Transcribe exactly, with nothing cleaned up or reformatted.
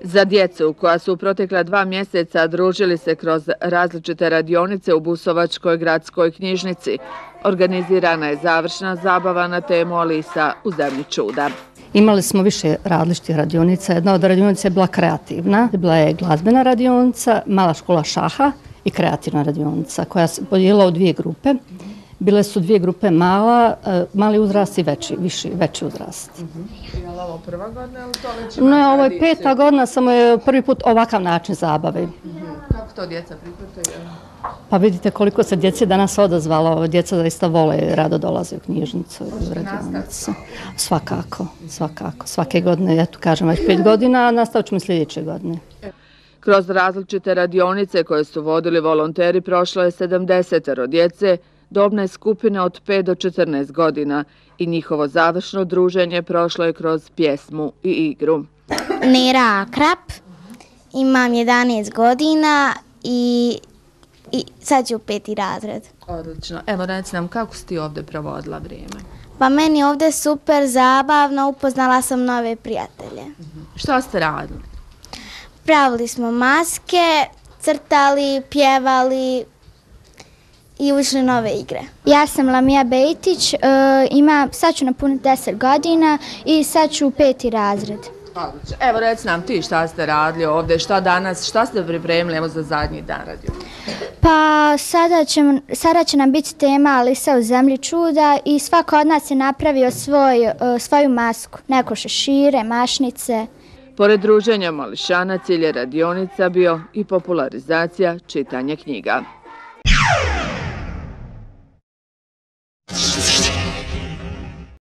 Za djecu koja su u protekla dva mjeseca družili se kroz različite radionice u Busovačkoj gradskoj knjižnici, organizirana je završna zabava na temu Alisa u zemlji čuda. Imali smo više različitih radionica. Jedna od radionica je bila kreativna, bila je glazbena radionica, mala škola šaha i kreativna radionica koja se podijelila u dvije grupe. Bile su dvije grupe mala, mali uzrast i veći, viši, veći uzrast. Je li ovo prva godina ili to već ima tradiciju? Ne, ovo je peta godina, samo je prvi put ovakav način zabave. Kako to djeca prihvataju? Pa vidite koliko se djece danas odazvalo, djeca zaista vole i rado dolaze u knjižnicu i u radionicu. Svakako, svakako. Svake godine, ja tu kažem već pet godina, a nastavit ćemo sljedeće godine. Kroz različite radionice koje su vodili volonteri prošlo je sedamdesetero djece, dobne skupine od pet do četrnaest godina i njihovo završno druženje prošlo je kroz pjesmu i igru. Nera Akrap, imam jedanaest godina i, i sad ću u peti razred. Odlično. Evo reci nam kako si ti ovdje provodila vrijeme? Pa meni je ovdje super zabavno, upoznala sam nove prijatelje. Što ste radili? Pravili smo maske, crtali, pjevali i ušli nove igre. Ja sam Lamija Bejtić, ima, sad ću napuniti deset godina i sad ću u peti razred. Odlično. Evo reci nam ti šta ste radili ovdje, šta danas, šta ste pripremili evo za zadnji dan radionice? Pa sada će, sada će nam biti tema Alisa u zemlji čuda i svako od nas je napravio svoj, svoju masku, neko šešire, mašnice. Pored druženja mališana, cilj je radionica bio i popularizacija čitanja knjiga.